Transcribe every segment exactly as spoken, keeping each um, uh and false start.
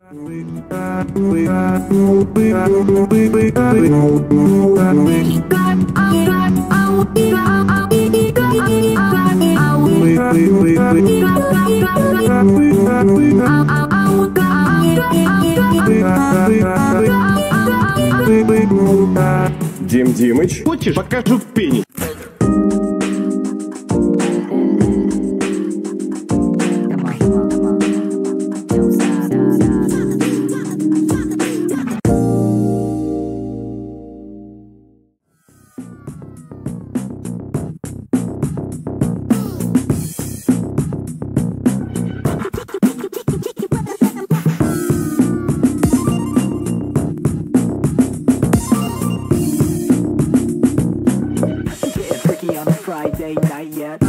Дим Димыч, хочешь, покажу в пене. Friday night yet.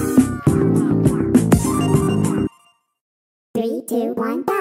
Three, two, one, go.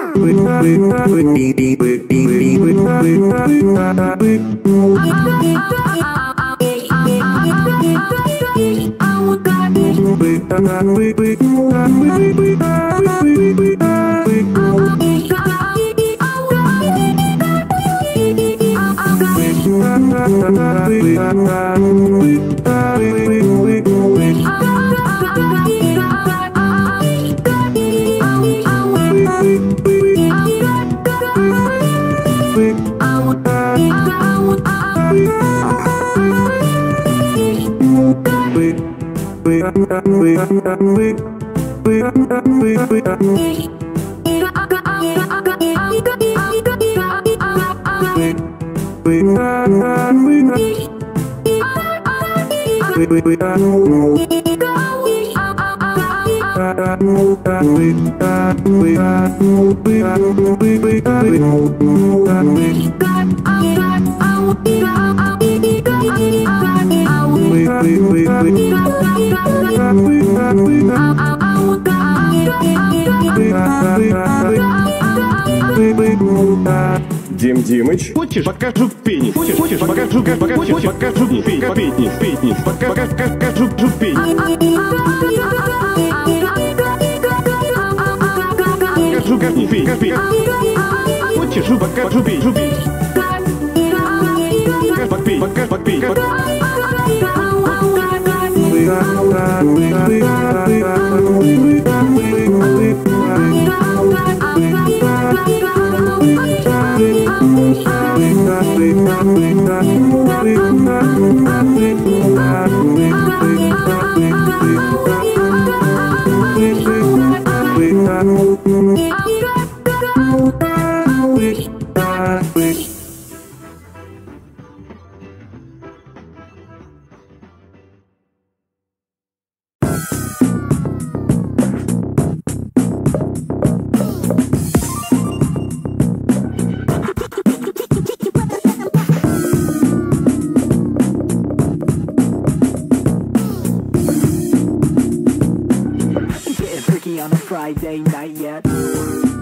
Дим Димыч, хочешь, покажу в пене. Хочешь, хочешь, покажу, покажу, покажу в пене, в пене, в пене, покажу в пене. Покажу, как в пене, в пене. Хочешь, покажу в пене, в пене. Покажу, покажу в пене. On a Friday night yet.